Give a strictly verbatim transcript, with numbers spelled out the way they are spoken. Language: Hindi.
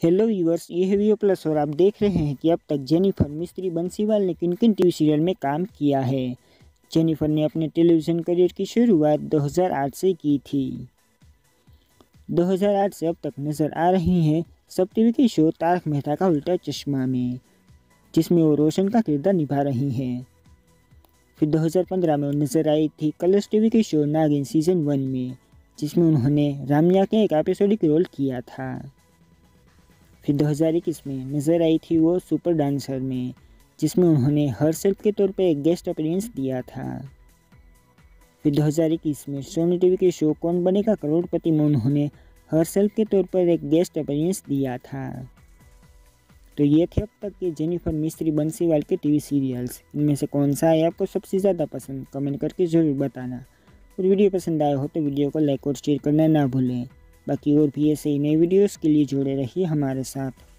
हेलो व्यूअर्स, ये है वीओ प्लस और आप देख रहे हैं कि अब तक जेनिफर मिस्त्री बंसीवाल ने किन किन टीवी सीरियल में काम किया है। जेनिफर ने अपने टेलीविज़न करियर की शुरुआत दो हज़ार आठ से की थी। दो हज़ार आठ से अब तक नज़र आ रही हैं सब टीवी के शो तारक मेहता का उल्टा चश्मा में, जिसमें वो रोशन का किरदार निभा रही हैं। फिर दो हज़ार पंद्रह में वो नजर आई थी कलर्स टीवी के शो नागिन सीजन वन में, जिसमें उन्होंने रामिया के एक एपिसोडिक रोल किया था। फिर दो हज़ार इक्कीस में नज़र आई थी वो सुपर डांसर में, जिसमें उन्होंने हरसेल्फ के तौर पर एक गेस्ट अपीयरेंस दिया था। फिर दो हज़ार इक्कीस में सोनी टीवी के शो कौन बनेगा करोड़पति में उन्होंने हरसेल्फ के तौर पर एक गेस्ट अपीयरेंस दिया था। तो ये थे अब तक के जेनिफर मिस्त्री बंसीवाल के टीवी सीरियल्स। इनमें से कौन सा है आपको सबसे ज़्यादा पसंद, कमेंट करके ज़रूर बताना। और वीडियो पसंद आया हो तो वीडियो को लाइक और शेयर करना ना भूलें। बाकी और भी ऐसे ही नए वीडियोस के लिए जुड़े रहिए हमारे साथ।